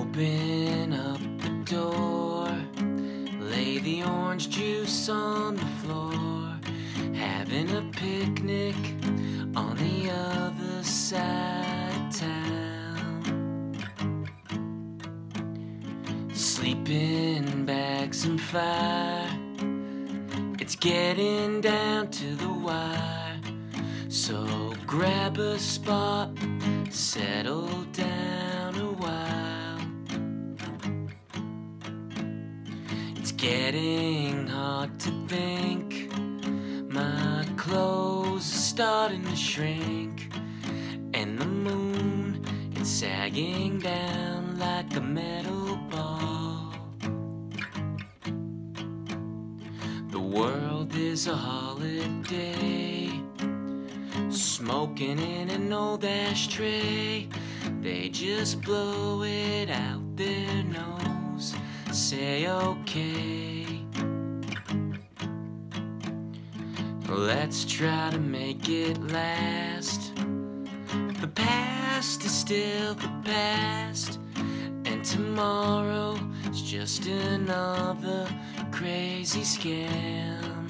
Open up the door, lay the orange juice on the floor, having a picnic on the other side of town. Sleeping bags and fire, it's getting down to the wire. So grab a spot, settle down a while. It's getting hard to think, my clothes are starting to shrink, and the moon, it's sagging down like a metal ball. The world is a holiday, smoking in an old ashtray. They just blow it out their nose, say okay. Let's try to make it last. The past is still the past, and tomorrow is just another crazy scam.